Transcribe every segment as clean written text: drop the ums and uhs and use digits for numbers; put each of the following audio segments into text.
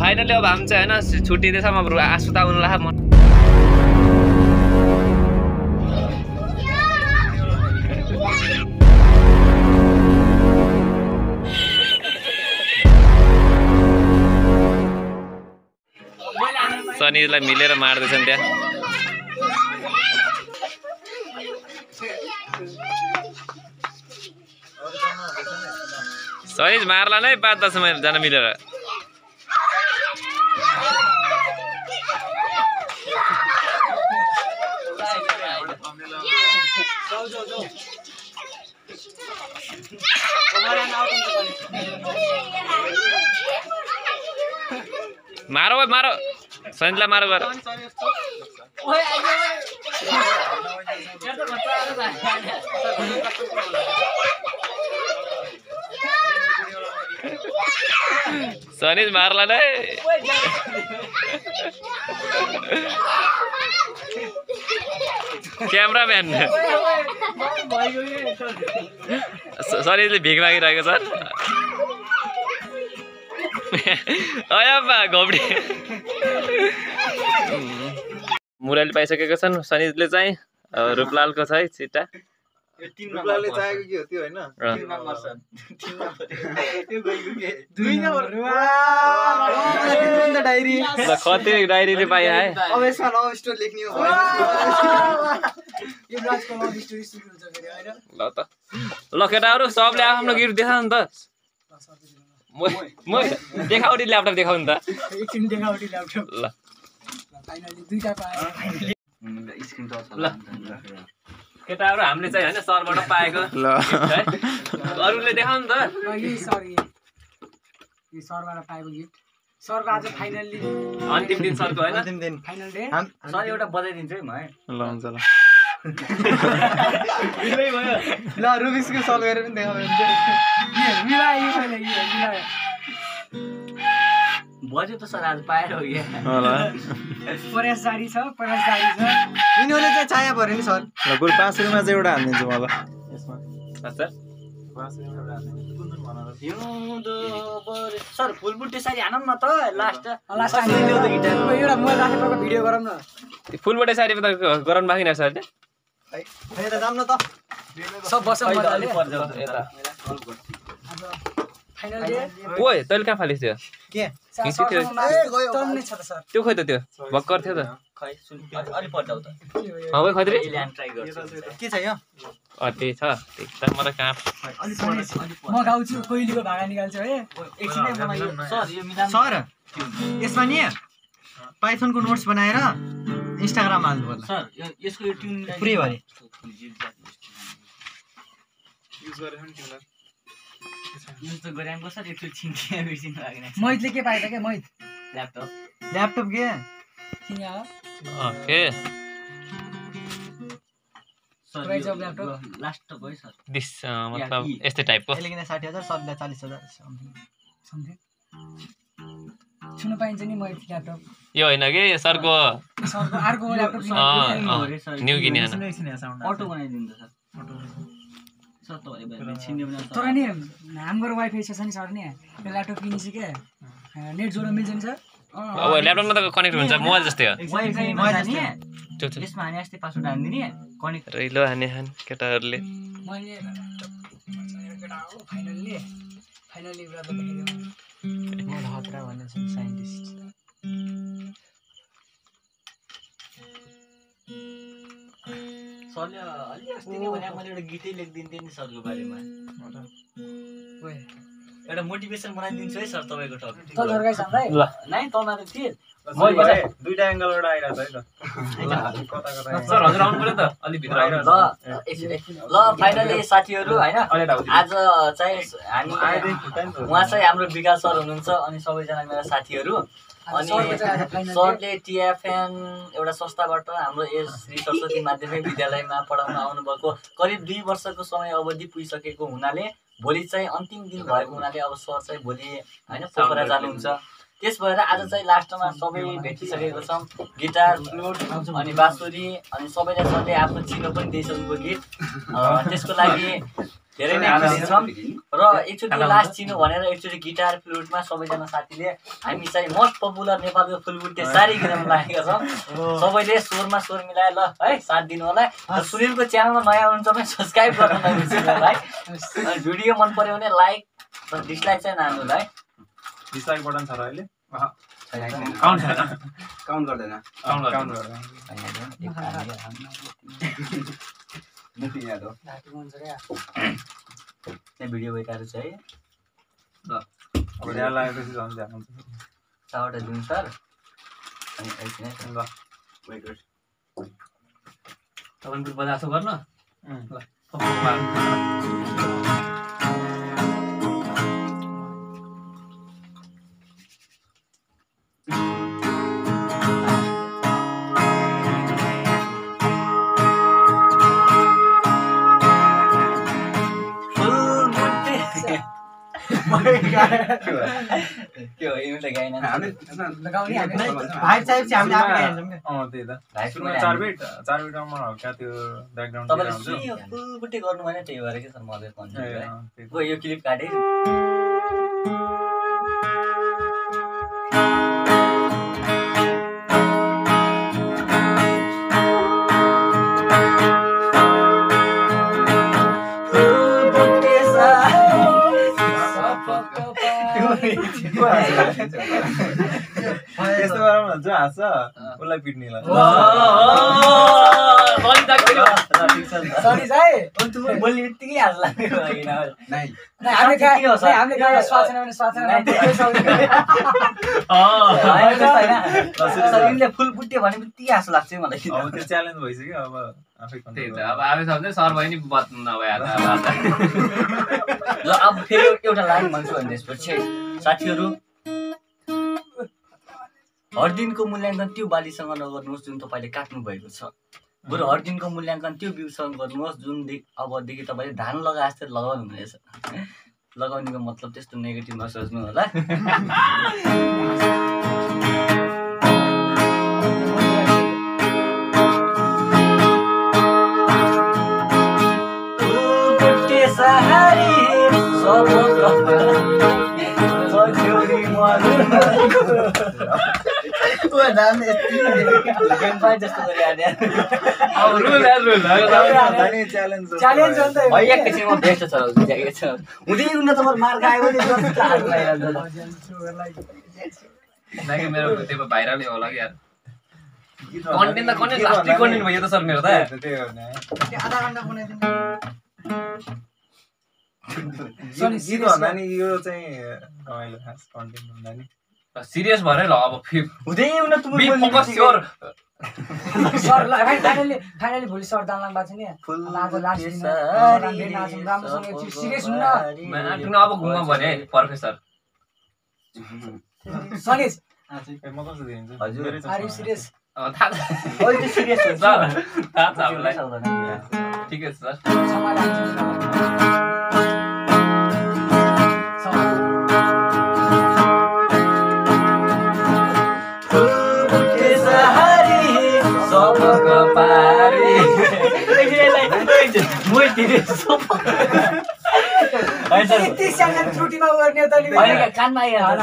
finally अब हामी चाहिँ होइन छुट्टिँदैछ म आँसु त आउनु लाग्यो म सनीलाई मिलेर मार्दैछन् त्यहाँ सनी मार्ला नै 5-10 जना मिलेर मारो मारो सनीलाई मारो गर सनी मार्ला नै क्यामेराम्यान सनीले भिख मागिरहेको छ अयब्बा घोप्डी मुरली पाइसकेको छन् सनीले चाहिँ रूपलालको छ है चिट्टा रूपलालले चाहेको के हो त्यो हैन 3 नम्बर छ 3 नम्बर त्यो गइगयो के 2 नम्बर वाह डायरी ल कति डायरीले पाए है अब यसमा लभ स्टोरी लेख्ने हो यो ब्लाजको लभ स्टोरी सुरु हुन्छ फेरि हैन ल त ल केटाहरु सबले आफ्नो गिफ्ट देखाउ नि त म देखाउटी ल्यापटप देखाउ नि त एकछिन देखाउटी ल्यापटप ल फाइनली दुईटा पाए स्क्रिन टच ल केटाहरु हामीले चाहिँ हैन सरबाट पाएको ल अरुले देखाउ नि त यो सर यो सरबाट पाएको गिफ्ट सरको आज फाइनली अन्तिम दिन सरको हैन अन्तिम दिन फाइनल डे सर एउटा बजाइदिन्छु है म है ल हुन्छ ल बिलै भयो ल रुबिक्सको सल्भ गरेर पनि देखाउनु हुन्छ मिलायो मैले यो मिलायो बज्यो त सर आज पाएर हो क्या ल परेश जारी छ यिनीहरूले चाहिँ चाया पर्यो नि सर ल बरु 5 रुपैयाँमा चाहिँ एउटा हान्दिन्छु मलाई यसमा अच्छा 5 रुपैयाँ एउटा हान्दिन्छु कुन भन सर फुलबुट्टे सारी हानौँ न त लास्ट ल्याउ त गिटार एउटा मोबाइल राखेको भिडियो गरौँ न फुलबटे सारी त गराउनु बाँकी नै छ अहिले है त जाम न त सब बसौँ मजाले यता फाइनल डे ओइ तैले कहाँ फालिस् त्यो के खिच्यो त्यो टन्ने छ त सर त्यो खोइ त त्यो भक्कर थियो त खै सुन अलि पड्डाउ त ओइ खत्रे ल्यान्ड ट्राई गर्छु के छ यो त्यही छ त्यही त मलाई कहाँ म गाउँछु कोइलीको भाडा निकाल्छु है एकछिनै बनाइयो सर यो मिलान सर यसमा नि पाइथनको नोट्स बनाएर इन्स्टाग्राममा हाल्नु पर्ला सर यसको यो ट्युन फ्री भरे युज गरेर नि तिमीलाई युज त गरेको सर एकचोटि छिन्किया बिर्सिन लाग्ने मैतले के पाएछ के मैत ल्यापटप के किन okay price of laptop last त भयो सर दिस मतलब यस्तै टाइपको यसले किन 60,000 सबले 40,000 समथिङ छुनु पाइन्छ नि मैत ल्यापटप यो होइन कि सरको अर्को ल्यापटप न्यू किने अटो बनाइदिन्छ सर सर तपाईले छिन्ने बनाउँछ तर नि हाम्रो वाइफाई छ नि सर नि यो ल्यापटप किनेछि के नेट जोड्न मिल्छ नि सर अब ल्यापटपमा त कनेक्ट हुन्छ मोबाइल जस्तै हो वाइफाई जस्तै यसमा हाने अस्ति पासवर्ड हान्दिने कनेक्ट रैलो हाने केटाहरूले मैले केटा हो फाइनली ब्रदर देखाइदियो म हत्रा भन्ने छ साइन्टिस्ट सरले अलि अस्ति नै भने मैले एउटा गीतै लेखिदिन्थे नि सरको बारेमा एउटा मोटिभेसन बनाइदिन्छु है सर तपाईँको टपिक त झर्काइ साम्राइ ल नाइ तनाले थिए दुईटा एंगलबाट आइराछ है त सर हजुर आउनु पर्यो त अलि भित्र आउनु ल फाइनली साथीहरू हैन आज चाहिँ हामी उहाँ चाहिँ हाम्रो विकास सर हुनुहुन्छ अनि सबैजना मेरा साथीहरू अनि सरले टिएफएन एउटा संस्थाबाट हाम्रो यस श्री सरस्वती माध्यमिक विद्यालयमा पढाउन आउनुभएको करिब 2 वर्षको समय अवधि पुगिसकेको हुनाले भोलि चाहिँ अन्तिम दिन भएको हुनाले अब सर चाहिँ भोलि हैन पोखरा जानुहुन्छ त्यस भएर आज चाहिँ लास्टमा सबै भेटिसकेको छौं गिटार फ्लुट अनि बाँसुरी अनि सबैलाई सरले आफ्नो चिनो पनि दिइसक्नुभयो गीत त्यसको लागि धेरै नै खुसी छौँ र एकचोटि लास्ट चिनो भनेर एकचोटि गिटार फ्लुटमा सबैजना साथीले हामी चाहिँ मोस्ट पपुलर नेपालको फुलबुट्टे सारी किनेर लागेका छौँ सबैले स्वरमा स्वर मिलाएर ल है साथ दिनु होला र सुनिलको च्यानलमा नयाँ हुनुहुन्छ भने सब्स्क्राइब गर्न नबिर्सिनु होला है अनि भिडियो मन पर्यो भने लाइक र डिसलाइक चाहिँ नहाल्नु होला है डिसलाइक बटन छ र अहिले काउन्ट गर्दैन भिडियो भइरहेको छ है अब यहाँ लागेपछि झन् ध्यान हुन्छ 6वटा दिनु सर अनि एकछिन ल तपाईँ बजासो गर्न ल के हो यो त गाइन लगाउने भाइ चाहिए हामीले आफै गाइन्छौँ के त्यही त सुरुमा 4 बिटमा म हल्का त्यो ब्याकग्राउन्ड तपाईले सुनियो फुलबुट्टे गर्नु भएन त्यही भएर के सर मले भन्छ है यो क्लिप काटे यस्तो गरौँ न जो हाँस्छ उसलाई पिट्नेलाई सरी है बोल्ने बित्तिकै हाँस लाग्ने हामीले गायो स्वाचना भने स्वाचना सरिनले फुलबुट्टे भने बित्तिकै हाँस लाग्छ मलाई अब त्यो च्यालेन्ज भइसक्यो अब आफै त्यही त अब आफै सक्ने सर भयो नि बत्नु नभए ल अब फेरि एउटा लाइन भन्छु भने त्यसपछि साथीहरू हर दिनको मूल्याङ्कन त्यो बालीसँग नगर्नुहोस् जुन तपाईँले काट्नु भएको छ बरु हर दिनको मूल्याङ्कन त्यो बिउसँग गर्नुहोस् जुन अबदेखि तपाईँले धान लगाए जस्तै लगाउनु हुनेछ लगाउनेको मतलब त्यस्तो नेगेटिभ नसोच्नु होला मेरो त्यो भाइरल होला कि यार कन्टेन्ट त कन्टेन्ट लास्टै कन्टेन्ट भयो त सर मेरो त त्यही हो नि आधा घण्टा बनाइदिनु गीत भन्दा नि यो चाहिँ रमाइलो खास कन्टेन्ट भन्दा नि सिरियस भएर ल अब हुँदै फोकस योर सर फाइनली भोलि सर दानलाङ बाछ नि आज लास्ट दिन राम्रोसँग एकछिन सिरियस हुन्न अब घुम्न भने प्रोफेसर सनिज म कस्तो दिन्छु हजुर आर यु सिरियस थाहा अहिले सिरियस हुन्छ थाहा छ हामीलाई ठिकै छ सर त्रुटिमा गर्ने त कानमा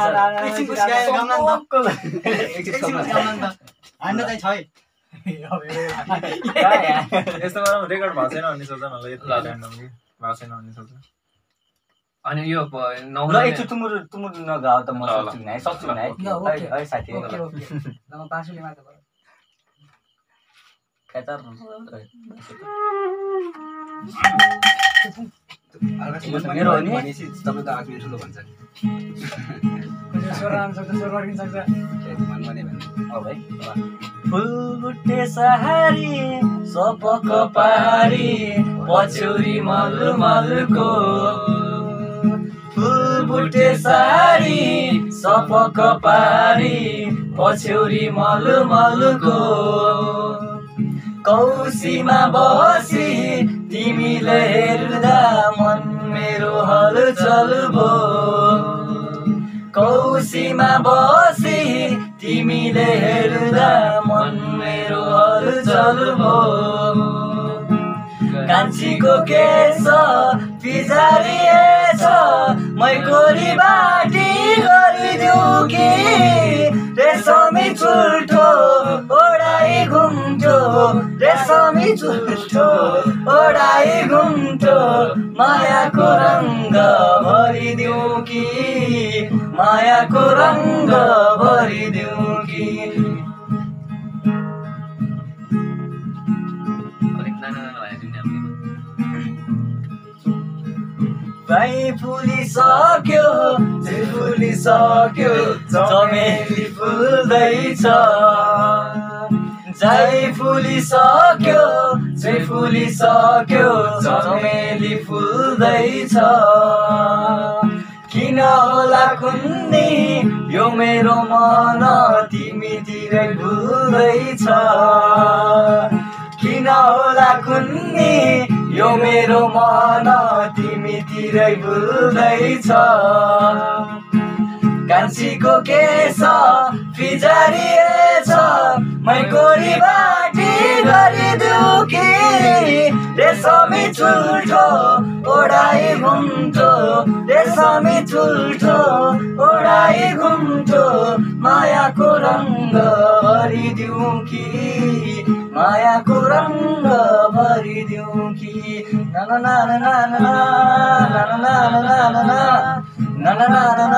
यस्तो गरौँ रेकर्ड भएको छैन भन्ने सोच न ल यति ऱ्यान्डमली भएको छैन भन्ने सोच अनि यो एकचोटि तुमुर नगाऊ त म सक्छु नि है साथी बाँसुले मात्र मेरो हो नि तपाईको आफै ठुलो भन्छ फुलबुट्टे सहारी सपक पारी पछौरी मलको फुलबुट्टे सहारी सपक पारी पछौरी मलको कौसीमा बसी तिमीले हेर्दा मन मेरो हलचल भो कौसीमा बसी तिमीले हेर्दा मन मेरो हलचल भो कान्छीको केश फिजारिएछ मै कोरी बाटी गरिदिउँ कि रेशमी चुल्ठो ओढाइ घुम्ठो रेशमी चुल्ठो ओढाइ घुम्ठो मायाको रङ्ग भरिदिउँ कि मायाको रङ्ग भरिदिउँ कि भाइ फुलिसक्यो फुलिसक्यो चमेली फुल्दैछ जाइ फुलिसक्यो फुलिसक्यो चमेली फुल्दैछ किन होला कुन्नी यो मेरो मन तिमीतिरै भुल्दैछ किन होला कुन्नी यो मेरो मन तिमीतिरै भुल्दैछ कान्छीको केश फिजारिएछ मै कोरी बाटी गरिदिउँ कि रेशमी चुल्ठो ओढाइ घुम्ठो रेशमी चुल्ठो ओढाइ घुम्ठो मायाको रङ्ग भरिदिउँ कि मायाको रङ्ग भरिदिउँ कि ना ना ना ना ना ना ना ना ना ना ना ना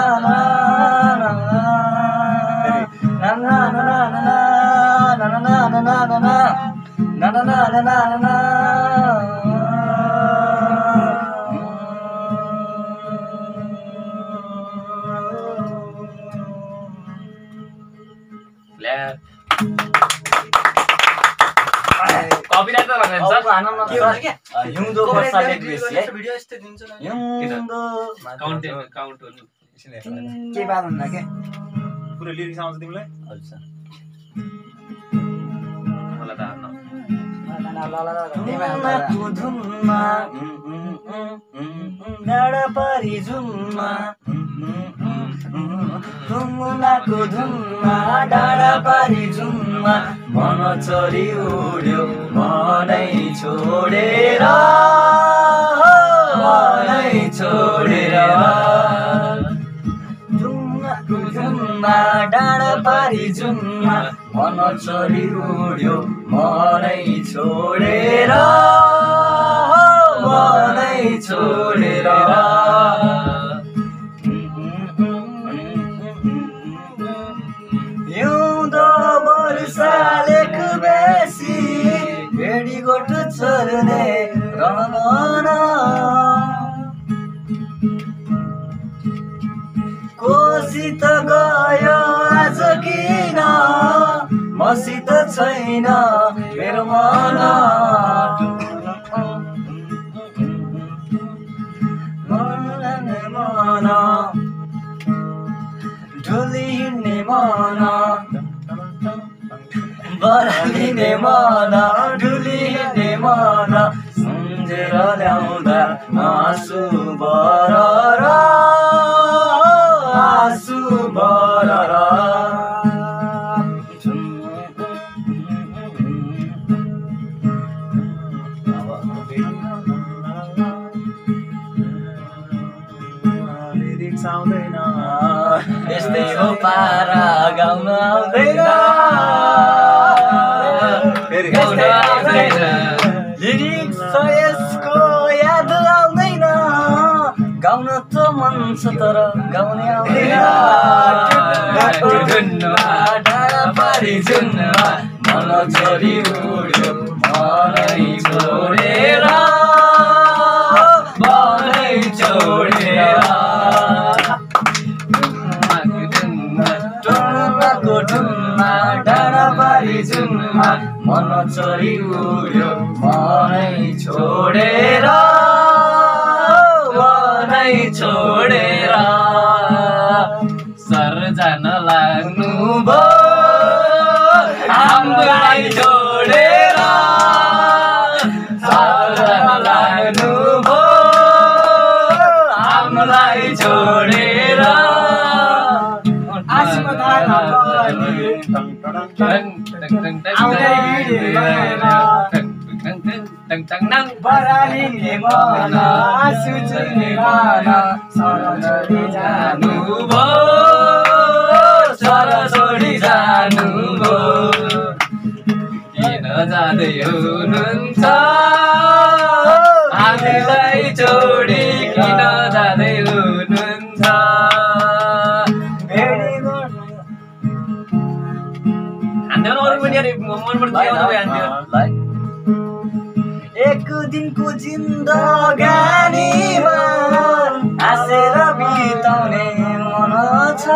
हिउँदो वर्षाले के बात हुन्न के पुरै लिरिक्स आउँछ तिमीलाई मलाई त डाँडा पारी झुममा मुनाको धुनमा डाँडा पारी झुममा मन चरी उड्यो मनै छोडेर धुममा डाँडा पारी झुममा मन चरी उड्यो मनै छोडेर हिउँदो वर्षाले बेसी भेडीगोठ चल्ने रमन कोसित गयो आज किन मसित छैन मेरो मन ढुली हिँड्ने मन बरालिने मन ढुली हिँड्ने मन सम्झेर ल्याउँदा आँसु बरर लिरिक्स आउँदैन यस्तै हो पारा गाउन आउँदैन लिरिक्स यसको याद आउँदैन गाउन त मन छ तर गाउने आउँदैन डाँडा पारी झुनमा मन छोरी उड्यो मनै छोडेर डाँडा पारी झुममा मन चरी उड्यो मनै छोडेर सर जान लाग्नु भो हामीलाई छोडेर सर जान लाग्नु भो हामीलाई छोडेर टङ टङ नङ बरालिने मन आँसु चुइने मन सरसरी जानु भो छोडी जानु भो किन जाँदै हुनुहुन्छ हामीलाई छोडी किन जाँदै हुनुहुन्छ हान्दैन अरू पनि यार मनबाट जियाउनु भयो हान्थ्यो एक दिनको जिन्दगानीमा हाँसेर बिताउने मन छ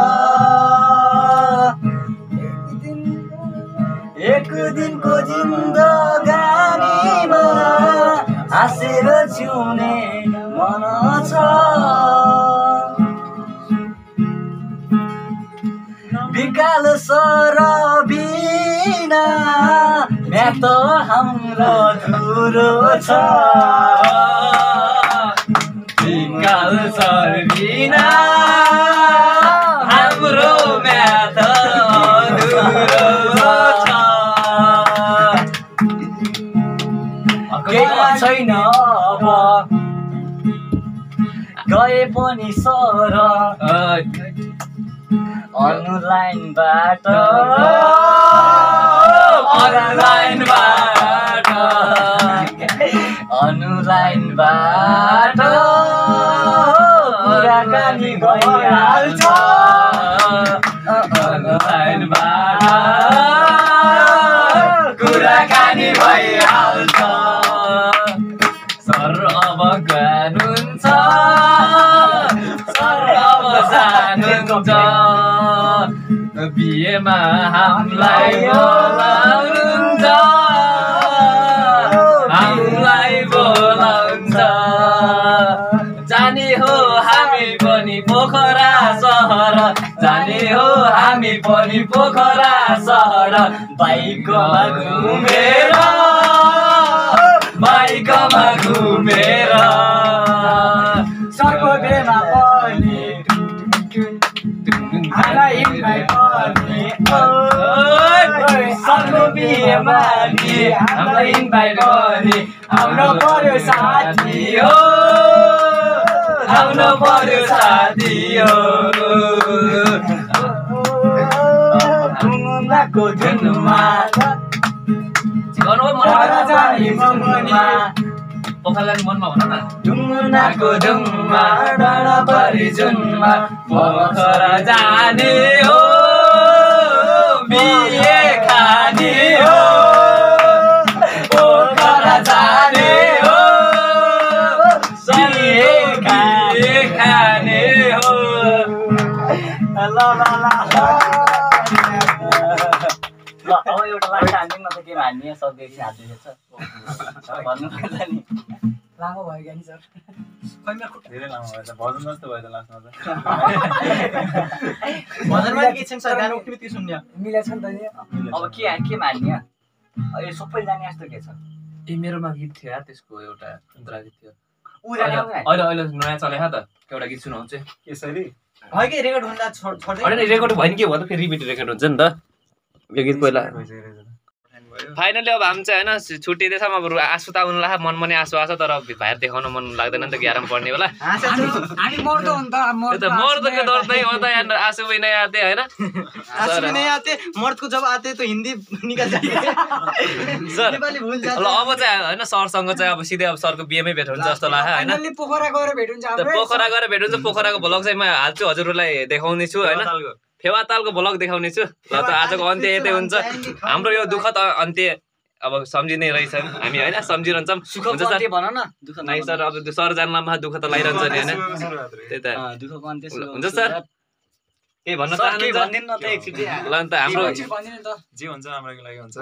एक दिनको जिन्दगानीमा हाँसेर जिउने मन छ विकाल सर बिना म्यात हाम्रो धुरो छ विकाल सर बिना हाम्रो म्यात अधुरो छ केही छैन अब गए पनि सर अनलाइनबाट कुराकानी भइहाल्छ कुराकानी भइहाल्छ सर अब गर्नुहुन्छ सर अब जानुहुन्छ बिहेमा हामीलाई बोलाउनुहुन्छ हामीलाई बोलाउनुहुन्छ जाने हो हामी पनि पोखरा सहर जाने हो हामी पनि पोखरा सहर बाइकमा घुमेर सरको बेमा पनि हामीलाई इन्भाइट पनि सरको बिहेमा नि हामीलाई इन्भाइट पनि आउनु पर्यो साथी हो आउनु पर्यो साथी हो ढुङ्गाको धुनमा पोखरालाई मनमा भन न ढुङ्गाको धुनमा डाँडा परि जुनमा पोखरा जाने हो बिहे खाने हो पोखरा जाने हो बिहे खाने हो ल अब एउटा लास्ट हान्दिउँ न त के हान्ने सक्दै हान्दैछ भन्नुपर्छ नि लामो भयो क्या नि सर धेरै लामो भयो त भजन जस्तो भयो त लास्टमा त भजनमा के छ सर गाना उठ्ने बित्तिकै सुन्ने मिलेछ नि त नि अब के हान्ने यो सबै जाने जस्तो के छ ए मेरोमा गीत थियो यार त्यसको एउटा अन्तरा गीत थियो अहिले अहिले नयाँ चलेको त एउटा गीत सुनाउँछ यसरी भयो कि रेकर्ड हुँदा छोड्दै होइन रेकर्ड भयो नि के भयो त फेरि रिपिट रेकर्ड हुन्छ नि त यो गीत पहिला फाइनली अब हामी चाहिँ होइन छुट्टिँदैछ अब आँसु त आउनु लाग्छ मनमा नै आँसु आएको छ तर भाइर देखाउन मन लाग्दैन नि त 11 मा पढ्ने बेला हामी मर्दो हो नि त मर्द के दर्द नहीं होता यार आंसू भी नहीं आते है ना आंसू भी नहीं आते मर्द को जब आते तो हिंदी निकल जाती है सर नेपाली भुल जाते ल अब चाहिँ हैन सरसँग चाहिँ अब सिधै अब सरको बिएमै भेट हुन्छ जस्तो लाग्यो हैन अहिले पोखरा गएर भेट हुन्छ हाम्रो पोखरा गएर भेट हुन्छ पोखराको भ्लग चाहिँ म हाल्छु हजुरहरुलाई देखाउने छु हैन फेवातालको भ्लग देखाउने छु ल त आजको अन्त्य यतै हुन्छ हाम्रो यो दुःखद अन्त्य अब सम्झिनै रहेछन् हामी हैन सम्झिरहन्छौं सुखको अन्त्य भन न दुःख नै सर अब सर जान्नमा दुःख त लागिरहन्छ नि हैन त्यही त दुःखको अन्त्य हुन्छ सर के भन्न चाहनुहुन्छ भन्दिन न त एकचोटी ल त हाम्रो भन्दिन त जे हुन्छ राम्रोको लागि हुन्छ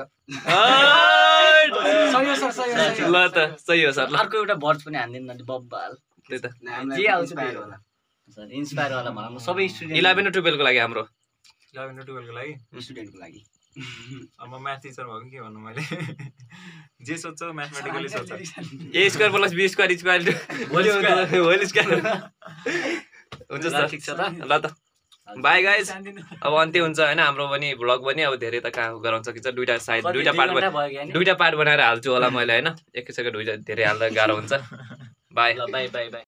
सही हो सर सही हो ल त सही हो सर अर्को एउटा वर्ड पनि हान्दिन न बब्बाल त्यही त जे आउँछ त्यही होला सर इन्स्पायर वाला भनौँ सबै स्टुडेन्ट 11 र 12 को लागि हाम्रो 11 र 12 को लागि स्टुडेन्टको लागि अब म म्याथ टिचर भएको के भन्नु मैले जे सोध्छौ म्याथमेटिकली सोध्छ a square plus b square equal to whole square हुन्छ सर ठीक छ त ल त बाई गाइज अब अन्त्य हुन्छ होइन हाम्रो पनि भ्लग पनि अब धेरै त कहाँ गराउन सकिन्छ दुईटा पार्ट बनाएर हाल्छु होला मैले होइन एकैचोटि धेरै हाल्दा गाह्रो हुन्छ बाई बाई बाई बाई